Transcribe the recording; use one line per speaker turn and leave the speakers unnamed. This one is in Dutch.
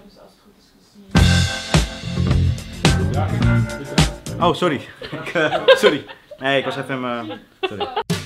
dus als het goed is gezien.
Oh, sorry. Sorry. Nee, ik was even... sorry.